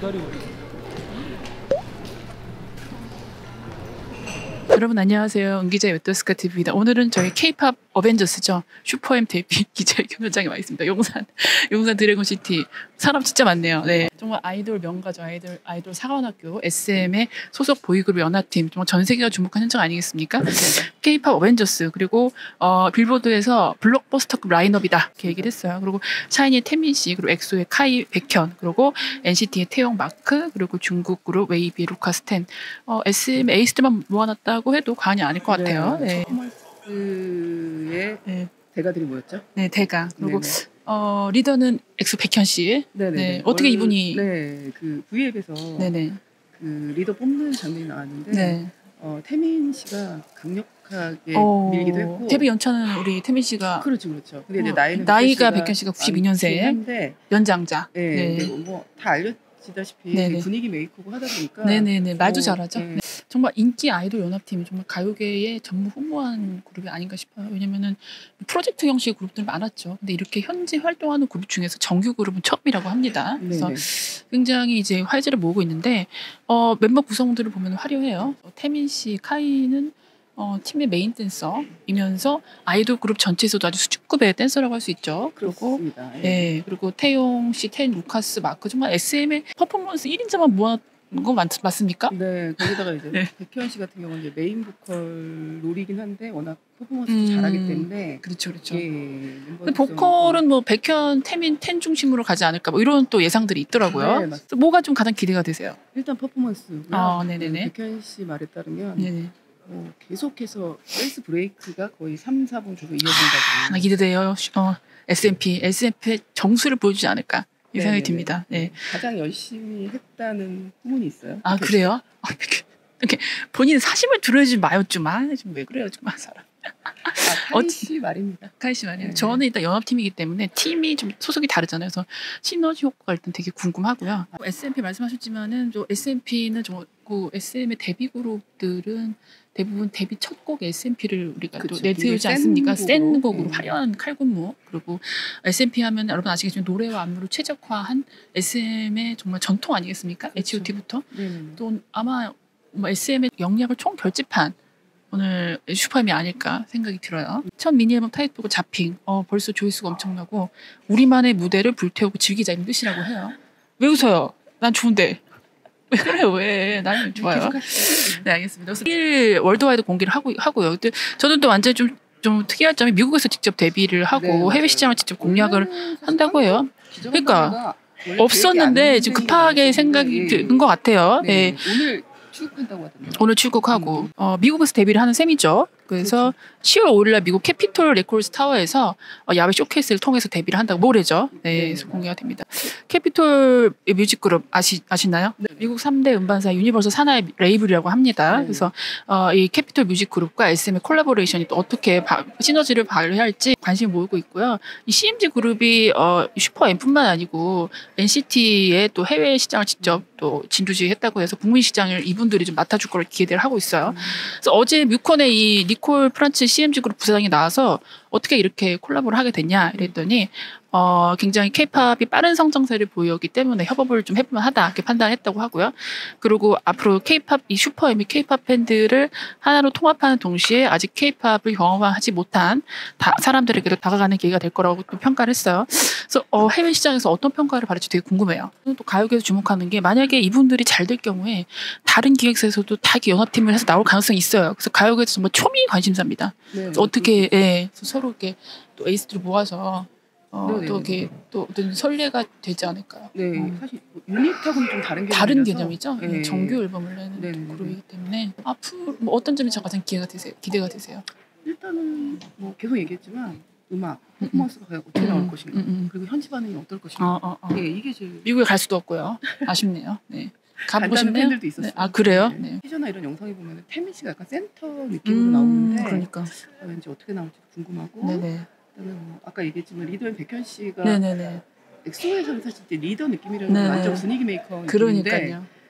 기다리고 있어. 여러분 안녕하세요. 은기자의 웹더스카 TV입니다. 오늘은 저희 K-팝 어벤져스죠. 슈퍼엠 데뷔 기자회견 현장에 와 있습니다. 용산 드래곤시티. 사람 진짜 많네요. 네, 정말 아이돌 명가죠. 아이돌 사관학교 SM의 소속 보이그룹 연합팀. 정말 전 세계가 주목한 현장 아니겠습니까? K-팝 어벤져스 그리고 빌보드에서 블록버스터급 라인업이다 이렇게 얘기를 했어요. 그리고 샤이니의 태민 씨, 그리고 엑소의 카이 백현, 그리고 NCT의 태용 마크, 그리고 중국 그룹 웨이비의 루카스 텐. SM 에이스들만 모아놨다고 해도 과언이 아닐 것 같아요. 네. 의 네. 대가들이 뭐였죠? 네, 대가. 그리고 리더는 엑소 백현 씨. 네네. 네, 어떻게 이분이 그 V앱에서 네네. 그 리더 뽑는 장면이 나왔는데 네. 태민 씨가 강력하게 밀기도 했고 데뷔 연차는 우리 태민 씨가 그렇죠. 근데 이제 나이가 백현 씨가 92년생 한데 연장자. 네. 뭐다 알려지다시피 네네. 분위기 메이커고 하다 보니까 네네네. 말도 잘하죠. 네. 네. 정말 인기 아이돌 연합팀이 정말 가요계의 전무후무한 그룹이 아닌가 싶어요. 왜냐면은 프로젝트 형식의 그룹들 많았죠. 근데 이렇게 현재 활동하는 그룹 중에서 정규 그룹은 처음이라고 합니다. 그래서 네네. 굉장히 이제 화제를 모으고 있는데 멤버 구성들을 보면 화려해요. 태민 씨, 카이는 팀의 메인 댄서이면서 아이돌 그룹 전체에서도 아주 수준급의 댄서라고 할 수 있죠. 그리고 그렇습니다. 네, 그리고 태용 씨, 루카스, 마크 정말 SM의 퍼포먼스 1인자만 모아놓은 거 맞습니까? 네, 거기다가 이제 네. 백현 씨 같은 경우는 이제 메인 보컬 롤이긴 한데 워낙 퍼포먼스도 잘하기 때문에 그렇죠. 예, 근데 보컬은 뭐 백현, 태민, 텐 중심으로 가지 않을까 뭐 이런 또 예상들이 있더라고요. 네, 그래서 뭐가 좀 가장 기대가 되세요? 일단 퍼포먼스고요. 네네네. 백현 씨 말에 따르면 네네. 계속해서 댄스 브레이크가 거의 3, 4분 계속 이어진다고. 나 기대돼요. SMP의 정수를 보여주지 않을까 이 생각이 네네네. 듭니다. 네. 가장 열심히 했다는 후문이 있어요. 아 그래요? 이렇게 본인 사심을 드러내지 마요 좀. 왜 그래요 좀 사람. 카이 씨 말입니다. 카이 씨 말이에요. 네. 저는 일단 연합팀이기 때문에 팀이 좀 소속이 다르잖아요. 그래서 시너지 효과가 일단 되게 궁금하고요. SMP 말씀하셨지만은 SMP는 그 SM의 데뷔 그룹들은 대부분 데뷔 첫 곡 SMP를 우리가 또 내세우지 않습니까? 센 곡으로 화려한 칼군무. 그리고 SMP 하면 여러분 아시겠지만 노래와 안무를 최적화한 SM의 정말 전통 아니겠습니까? 그렇죠. H.O.T.부터 네네네. 또 아마 SM의 영향을 총 결집한 오늘 슈퍼엠이 아닐까 생각이 들어요. 첫 미니 앨범 타이틀곡 자핑. 벌써 조회수가 엄청나고 우리만의 무대를 불태우고 즐기자 이런 뜻이라고 해요. 왜 웃어요? 난 좋은데. 왜 그래요? 왜? 나는 좋아요. 네, 알겠습니다. 그래서 1일 월드와이드 공개를 하고요. 근데 저는 또 완전히 좀 특이할 점이 미국에서 직접 데뷔를 하고 해외 시장을 직접 공략을 한다고 해요. 그러니까 없었는데 지금 급하게 생각이 든 것 같아요. 네. 오늘 출국한다고 하던데요. 오늘 출국하고 미국에서 데뷔를 하는 셈이죠. 그래서 10월 5일날 미국 캐피톨 레코드 타워에서 야외 쇼케이스를 통해서 데뷔를 한다고 모레죠. 네, 그래서 공개가 됩니다. 캐피톨 뮤직그룹 아시나요? 네. 미국 3대 음반사 유니버설 산하의 레이블이라고 합니다. 네. 그래서 이 캐피톨 뮤직그룹과 SM의 콜라보레이션이 또 어떻게 시너지를 발휘할지 관심이 모이고 있고요. 이 CMG 그룹이 슈퍼엠뿐만 아니고 NCT의 또 해외 시장을 직접 또 진두지휘했다고 해서 국민 시장을 이분들이 좀 맡아줄 걸 기대를 하고 있어요. 그래서 어제 뮤콘의 이 니콜 프란츠 CMG 그룹 부사장이 나와서 어떻게 이렇게 콜라보를 하게 됐냐 이랬더니 굉장히 K-팝이 빠른 성장세를 보였기 때문에 협업을 좀 해보면 하다 이렇게 판단했다고 하고요. 그리고 앞으로 K-팝 이 슈퍼엠이 K-팝 팬들을 하나로 통합하는 동시에 아직 K-팝을 경험하지 못한 사람들에게도 다가가는 계기가 될 거라고 또 평가를 했어요. 그래서 해외 시장에서 어떤 평가를 받을지 되게 궁금해요. 또 가요계에서 주목하는 게 만약에 이분들이 잘 될 경우에 다른 기획사에서도 다 연합팀을 해서 나올 가능성이 있어요. 그래서 가요계에서 정말 초미 관심사입니다. 네, 어떻게 서로 이렇게 또 에이스들을 모아서 또 이렇게 또 어떤 선례가 되지 않을까요? 네, 사실 유닛하고는 좀 다른 개념이죠. 네. 정규 앨범을 내는 그룹이기 때문에 앞으로 뭐 어떤 점이 가장 기대가 되세요? 일단은 뭐 계속 얘기했지만 음악, 퍼포먼스가 과연 어떻게 나올 것인가, 그리고 현지 반응이 어떨 것인가. 네, 이게 제일 미국에 갈 수도 없고요. 아쉽네요. 네. 가보고 간다는 싶네요. 팬들도 있었어요. 네. 그래요? 네. 네. 티저나 이런 영상에 보면 태민 씨가 약간 센터 느낌으로 나오는데 그러니까. 왠지 어떻게 나올지 궁금하고. 네네. 그다음에 뭐 아까 얘기했지만 리더인 백현 씨가 네네네. 엑소에서는 사실 이제 리더 느낌이라는 네네. 완전 분위기 메이커 느낌인데 그러니까요.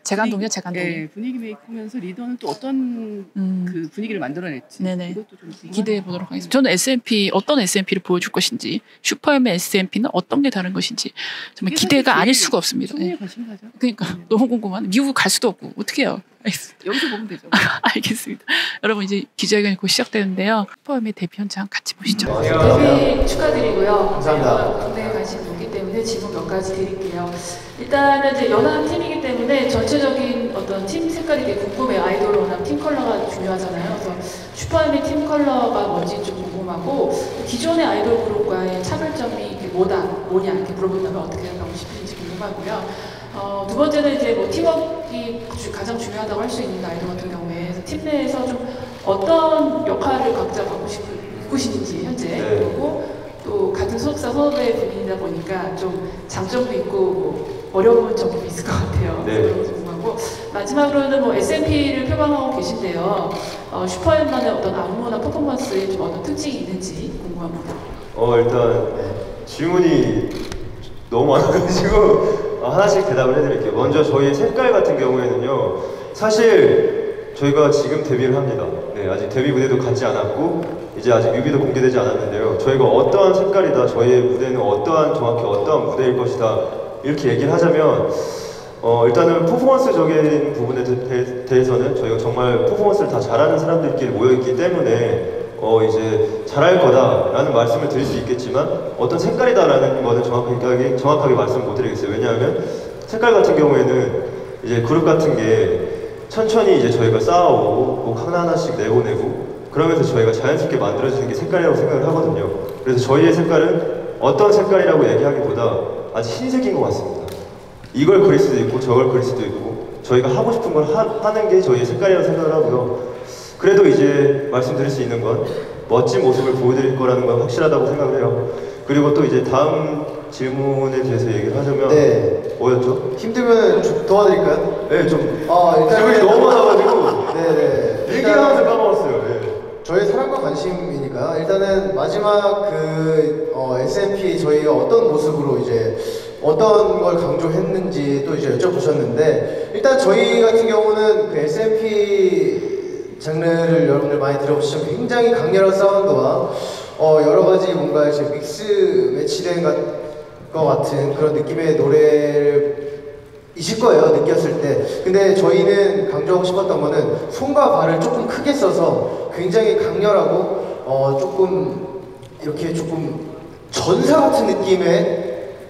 재간동이요, 재간동. 네, 분위기 메이크하면서 리더는 또 어떤 그 분위기를 만들어냈지. 네네. 이것도 좀 기대해 보도록 하겠습니다. 저는 SMP 어떤 SMP를 보여줄 것인지, 슈퍼엠의 SMP는 어떤 게 다른 것인지 정말 기대가 아닐 수가 없습니다. 충분히 관심사죠. 그러니까 너무 궁금한. 미국 갈 수도 없고 어떻게 해요? 여기서 보면 되죠. 알겠습니다. 여러분 이제 기자회견이 곧 시작되는데요. 슈퍼엠의 데뷔 현장 같이 보시죠. 데뷔 축하드리고요. 감사합니다. 국내에 관심이 높기 때문에 질문 몇 가지 드릴게요. 일단은 이제 연합 팀이기 때문에 전체적인 어떤 팀 색깔이 되게 궁금해요. 아이돌 워낙 팀 컬러가 중요하잖아요. 그래서 슈퍼엠의 팀 컬러가 뭔지 좀 궁금하고 기존의 아이돌 그룹과의 차별점이 이게 뭐냐 이렇게 물어본다면 어떻게 생각하고 싶은지 궁금하고요. 두 번째는 이제 뭐 팀워크가 가장 중요하다고 할 수 있는 아이돌 같은 경우에 팀 내에서 좀 어떤 역할을 각자 갖고 싶으신지 현재 네. 그리고 또 같은 소속사 선후배 분이다 보니까 좀 장점도 있고 뭐 어려운 점도 있을 것 같아요. 네. 그런 거 궁금하고 마지막으로는 뭐 SMP를 표방하고 계신데요. 슈퍼엠만의 어떤 안무나 퍼포먼스에 좀 어떤 특징이 있는지 궁금합니다. 일단 질문이 너무 많아가지고 하나씩 대답을 해드릴게요. 먼저 저희의 색깔 같은 경우에는요, 사실 저희가 지금 데뷔를 합니다. 네, 아직 데뷔 무대도 갖지 않았고 이제 아직 뮤비도 공개되지 않았는데요. 저희가 어떠한 색깔이다, 저희의 무대는 정확히 어떠한 무대일 것이다 이렇게 얘기를 하자면 일단은 퍼포먼스적인 부분에 대해서는 저희가 정말 퍼포먼스를 다 잘하는 사람들끼리 모여있기 때문에 이제 잘할 거다라는 말씀을 드릴 수 있겠지만 어떤 색깔이다라는 거는 정확하게 말씀을 못 드리겠어요. 왜냐하면 색깔 같은 경우에는 이제 그룹 같은 게 천천히 이제 저희가 쌓아오고 곡 하나하나씩 내보내고 그러면서 저희가 자연스럽게 만들어지는 게 색깔이라고 생각을 하거든요. 그래서 저희의 색깔은 어떤 색깔이라고 얘기하기보다 아주 흰색인 것 같습니다. 이걸 그릴 수도 있고 저걸 그릴 수도 있고 저희가 하고 싶은 걸 하는 게 저희의 색깔이라고 생각을 하고요. 그래도 이제 말씀드릴 수 있는 건 멋진 모습을 보여드릴 거라는 건 확실하다고 생각을 해요. 그리고 또 이제 다음 질문에 대해서 얘기를 하자면 네. 뭐였죠? 힘들면 좀 도와드릴까요? 네, 좀 일단 질문이 너무 많아가지고 네네. 얘기하면서 까먹었어요. 네. 저희 사랑과 관심이니까 일단은 마지막 SMP 저희가 어떤 모습으로 이제 어떤 걸 강조했는지 또 이제 여쭤보셨는데 일단 저희 같은 경우는 그 SMP 장르를 여러분들 많이 들어보시면 굉장히 강렬한 사운드와 여러 가지 뭔가 이제 믹스 매치된 것 같은 그런 느낌의 노래이실 거예요, 느꼈을 때. 근데 저희는 강조하고 싶었던 거는 손과 발을 조금 크게 써서 굉장히 강렬하고 조금 이렇게 조금 전사 같은 느낌의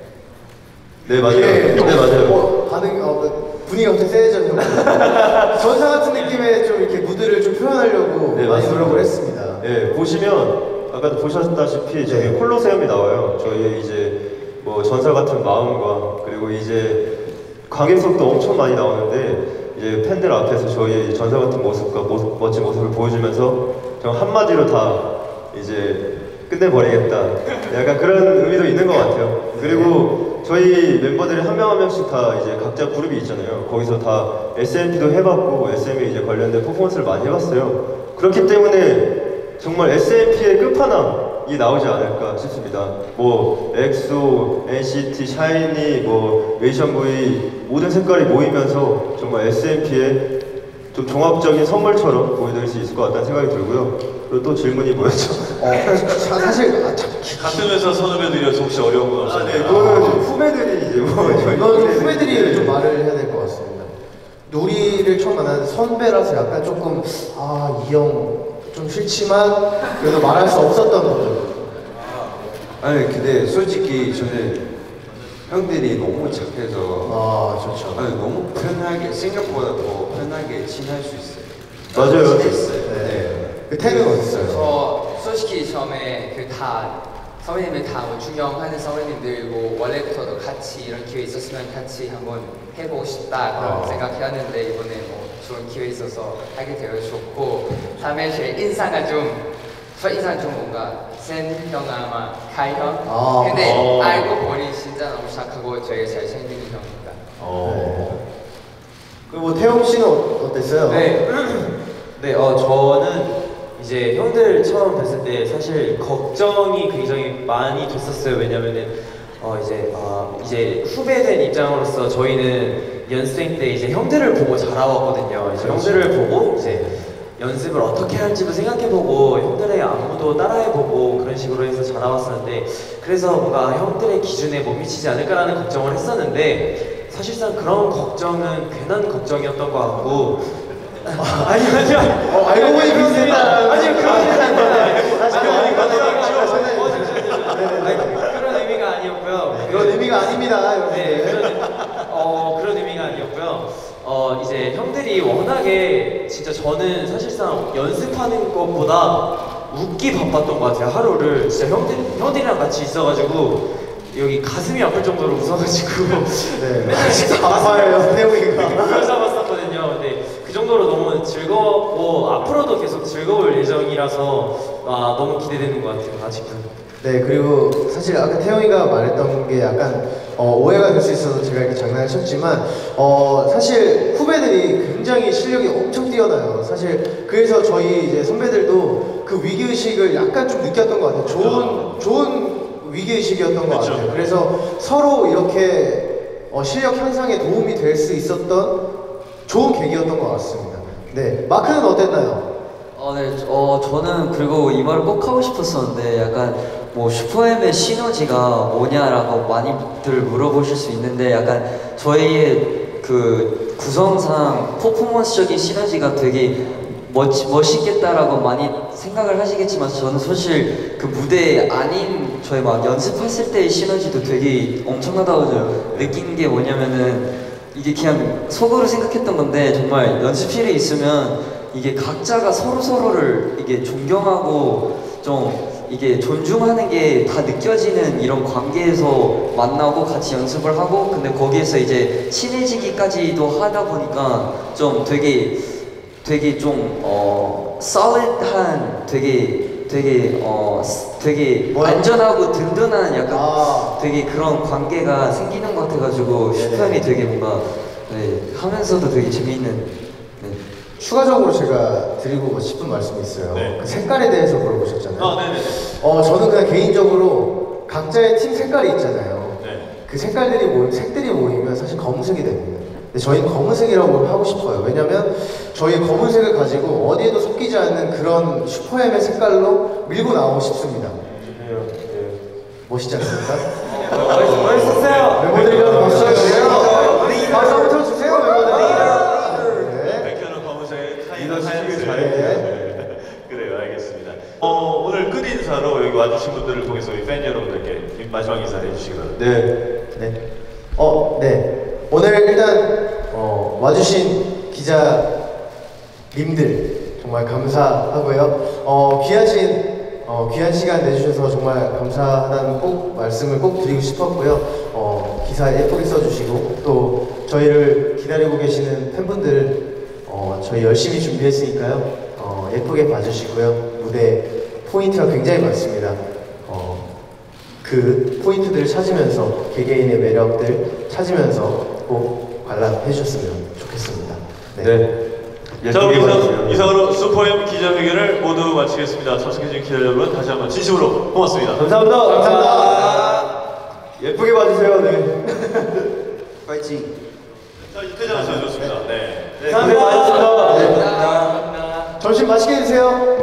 네, 맞아요. 네, 맞아요. 분위기가 엄청 세져서 전사 같은 느낌의 좀 이렇게 무드를 좀 표현하려고 네, 많이 노력을 했습니다. 네, 보시면 아까도 보셨다시피 저희 콜로세움이 나와요. 저희의 이제 뭐 전사 같은 마음과 그리고 이제 관객석도 엄청 많이 나오는데 이제 팬들 앞에서 저희의 전사 같은 모습과 멋진 모습을 보여주면서 정 한마디로 다 이제 끝내버리겠다. 약간 그런 의미도 있는 것 같아요. 그리고 저희 멤버들이 한 명 한 명씩 다 이제 각자 그룹이 있잖아요. 거기서 다 SMP도 해봤고 SM에 이제 관련된 퍼포먼스를 많이 해봤어요. 그렇기 때문에 정말 SMP의 끝판왕이 나오지 않을까 싶습니다. 뭐 엑소, NCT, 샤이니, 뭐 웨이션브이 모든 색깔이 모이면서 정말 SMP의 좀 종합적인 선물처럼 보여드릴 수 있을 것 같다는 생각이 들고요. 그리고 또 질문이 뭐였죠? 사실 같은 회사 선후배들이어서 혹시 어려운 건 없어요? 네, 그거는 후배들이 이제 뭐 이건 후배들이 좀 말을 해야 될 것 같습니다. 우리를 처음 만났는데 선배라서 약간 조금 이 형 좀 싫지만 그래도 말할 수 없었던 것들. 아니 근데 솔직히 저는 형들이 너무 착해서 좋죠. 아니 너무 편하게 생각보다 더 편하게 친할 수 있어요. 맞아요. 네. 그 태는 어딨어요? 저 솔직히 처음에 선배님들 다 뭐 존경하는 선배님들 뭐 원래부터도 같이 이런 기회 있었으면 같이 한번 해보고 싶다 그런 생각했는데 이번에 뭐 좋은 기회 있어서 하게 되어 좋고 다음에 제 인상이 좀 뭔가 센 형아 아마 카이 형 근데 알고 보니 진짜 너무 착하고 되게 잘생긴 형입니다. 그리고 뭐 태용 씨는 어땠어요? 네, 저는 이제 형들 처음 뵀을 때 사실 걱정이 굉장히 많이 됐었어요. 왜냐면은 이제 후배된 입장으로서 저희는 연습생 때 이제 형들을 보고 자라왔거든요. 이제 형들을 보고 이제 연습을 어떻게 할지도 생각해보고 형들의 안무도 따라해보고 그런 식으로 해서 자라왔었는데 그래서 뭔가 형들의 기준에 못 미치지 않을까라는 걱정을 했었는데 사실상 그런 걱정은 괜한 걱정이었던 것 같고 아니요 알고 보니 비슷했다. 아니요 그런 의미가 아니었고요. 그런 의미가 아닙니다. 네, 그런 의미가 아니었고요. 이제 형들이 워낙에 진짜 저는 사실상 연습하는 것보다 웃기 바빴던 것 같아요. 하루를 진짜 형들이랑 같이 있어가지고 여기 가슴이 아플 정도로 웃어가지고 네. 맨날 진짜 아파요, 태우이가. 그걸 잡았었거든요. 근데 그 정도로 너무 즐거웠고 앞으로도 계속 즐거울 예정이라서 너무 기대되는 것 같아요. 아직도. 네, 그리고 사실 아까 태영이가 말했던 게 약간 오해가 될 수 있어서 제가 이렇게 장난을 쳤지만 사실 후배들이 굉장히 실력이 엄청 뛰어나요. 사실 그래서 저희 이제 선배들도 그 위기의식을 약간 좀 느꼈던 것 같아요. 좋은 위기의식이었던 것 같아요. 그래서 서로 이렇게 실력 향상에 도움이 될 수 있었던 좋은 계기였던 것 같습니다. 네, 마크는 어땠나요? 네, 저는 그리고 이 말을 꼭 하고 싶었었는데 약간 뭐 슈퍼엠의 시너지가 뭐냐라고 많이들 물어보실 수 있는데 약간 저희의 그 구성상 퍼포먼스적인 시너지가 되게 멋있겠다라고 많이 생각을 하시겠지만 저는 사실 그 무대 아닌 저희 막 연습했을 때의 시너지도 되게 엄청나다고 느낀 게 뭐냐면은 이게 그냥 속으로 생각했던 건데 정말 연습실에 있으면 이게 각자가 서로를 이게 존경하고 좀 이게 존중하는 게 다 느껴지는 이런 관계에서 만나고 같이 연습을 하고 근데 거기에서 이제 친해지기까지도 하다 보니까 좀 되게 좀 solid한 되게 안전하고 든든한 약간 되게 그런 관계가 생기는 것 같아가지고 슈퍼엠이 되게 뭔가 하면서도 되게 재미있는 추가적으로 제가 드리고 싶은 말씀이 있어요. 네. 그 색깔에 대해서 물어보셨잖아요. 네네. 저는 그냥 개인적으로 각자의 팀 색깔이 있잖아요. 네. 그 색들이 모이면 사실 검은색이 됩니다. 근데 저희는 검은색이라고 하고 싶어요. 왜냐면 저희 검은색을 가지고 어디에도 섞이지 않는 그런 슈퍼엠의 색깔로 밀고 나오고 싶습니다. 멋있지 않습니까? 멋있었어요. 멤버들이랑 박수 주세요. 박수 한번 쳐주세요, 멤버들. 백현은 검은색, 타이는 리더십이 하얀색. 잘해. 그래요, 알겠습니다. 오늘 끝 인사로 여기 와주신 분들을 통해서 우리 팬 여러분들께 마지막 인사를 해주시기 바랍니다. 네. 오늘 일단 와주신 기자님들 정말 감사하고요. 귀한 시간 내주셔서 정말 감사하다는 말씀을 꼭 드리고 싶었고요. 기사 예쁘게 써주시고 또 저희를 기다리고 계시는 팬분들 저희 열심히 준비했으니까요. 예쁘게 봐주시고요. 무대 포인트가 굉장히 많습니다. 그 포인트들을 찾으면서 개개인의 매력들 찾으면서 꼭 관람해 주셨으면 좋겠습니다. 네. 자, 이상으로 슈퍼엠 기자회견을 모두 마치겠습니다. 참석해주신 기자 여러분 다시 한번 진심으로 고맙습니다. 감사합니다. 감사합니다. 예쁘게 봐주세요. 네. 파이팅. 자, 이태장 씨 좋습니다. 네. 감사합니다. 점심 맛있게 드세요.